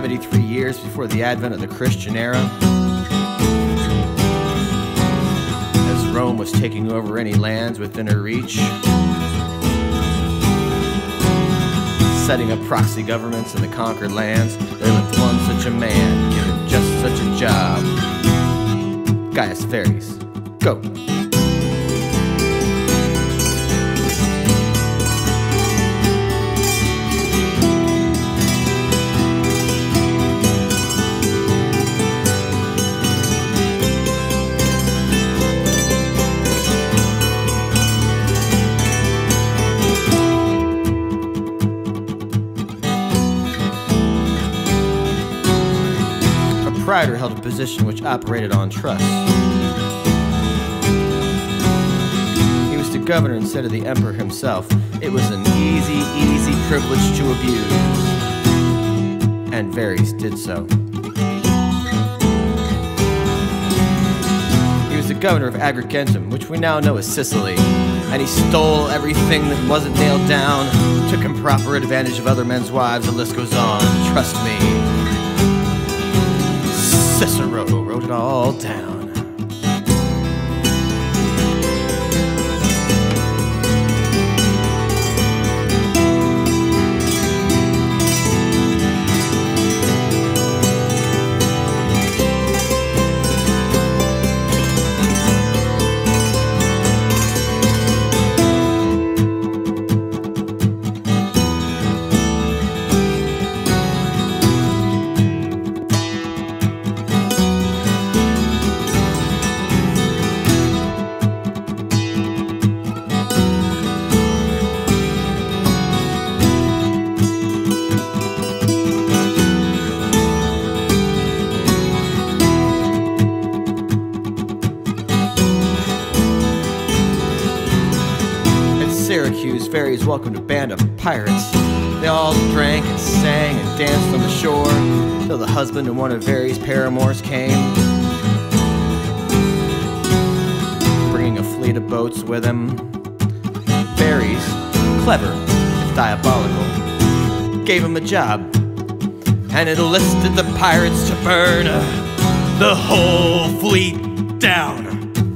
73 years before the advent of the Christian era, as Rome was taking over any lands within her reach, setting up proxy governments in the conquered lands, there lived one such a man, given just such a job. Gaius Verres. Go! Praetor held a position which operated on trust. He was the governor instead of the emperor himself. It was an easy privilege to abuse, and Verres did so. He was the governor of Agrigentum, which we now know as Sicily, and he stole everything that wasn't nailed down, took improper advantage of other men's wives, the list goes on. Trust me. Cicero wrote it all down. Syracuse, Verres welcomed a band of pirates. They all drank and sang and danced on the shore, till the husband of one of Verres' paramours came, bringing a fleet of boats with him. Verres, clever if diabolical, gave him a job, and enlisted the pirates to burn the whole fleet down.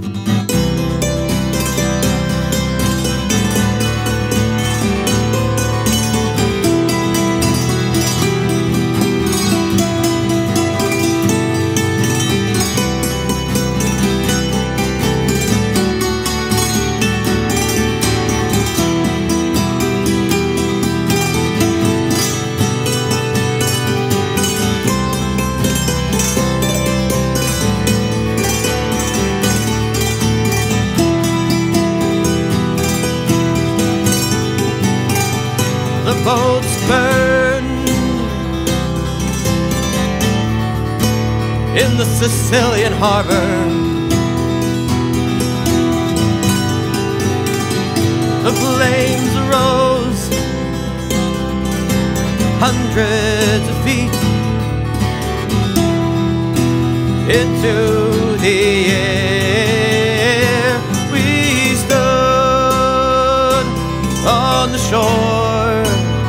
The boats burned in the Sicilian harbor. The flames rose hundreds of feet into the air. We stood on the shore,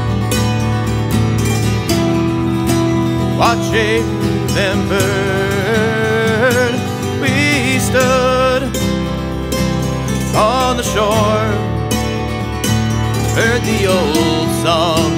watching them burn. We stood on the shore, heard the old song